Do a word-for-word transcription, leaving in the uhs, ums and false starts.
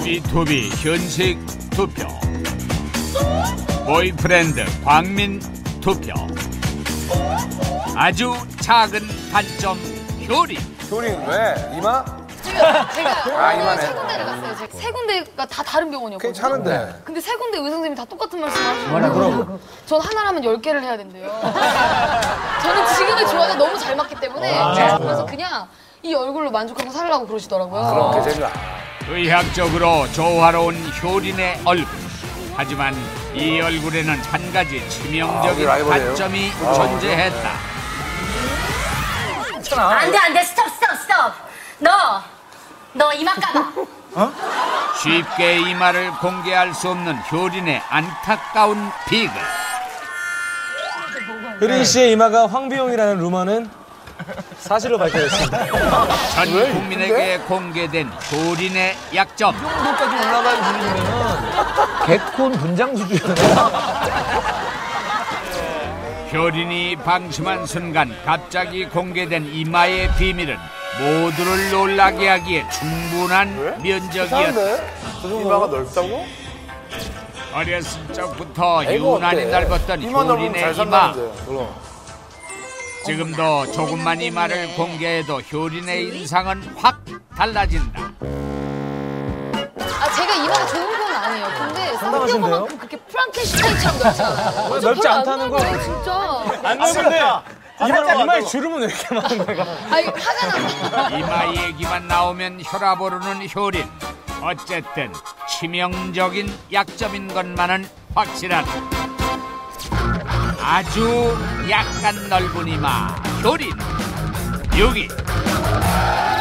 비투비 현식 투표, 보이프렌드 광민 투표. 아주 작은 단점 효린. 효린 왜? 이마? 제가, 제가 아, 이만해. 세 군데를 갔어요. 제가. 세 군데가 다 다른 병원이었거든요. 괜찮은데. 근데 세 군데 의사 선생님이 다 똑같은 말씀을 하시더라고요. 전 하나라면 열 개를 해야 된대요. 저는 지금의 조화가 너무 잘 맞기 때문에 아, 그래서 그냥 이 얼굴로 만족하고 살라고 그러시더라고요. 그렇게 생각. 의학적으로 조화로운 효린의 얼굴. 하지만 이 얼굴에는 한 가지 치명적인 아, 단점이 아, 존재했다. 안돼 안돼 스톱 스톱 스톱. 너 너 이마 까봐. 어? 쉽게 이마를 공개할 수 없는 효린의 안타까운 비글. 효린 씨의 이마가 황비용이라는 루머는 사실로 밝혀졌습니다. 전 국민에게 공개된 효린의 약점. 이 정도까지 올라간 분이면 개콘 분장 수준이잖아요. 효린이 방심한 순간 갑자기 공개된 이마의 비밀은 모두를 놀라게 하기에 충분한 면적이었다. 이마가 넓다고? 어렸을 적부터 유난히 넓었던 효린의 이마. 지금도 조금만 이마를 공개해도 효린의 인상은 확 달라진다. 아, 제가 이마가 좋은 건 아니에요. 근데 쌍꺼만큼 그렇게 프랑켄슈타인처럼 넓지 않아요. 왜 넓지 않다는 걸. 진짜. 안 넓은데 이마, 이마에 주름은 왜 이렇게 많은 거야? 아니, 화가 나. 이마 얘기만 나오면 혈압 오르는 효린. 어쨌든 치명적인 약점인 것만은 확실하다. 아주 약간 넓은 이마 효린 육 위.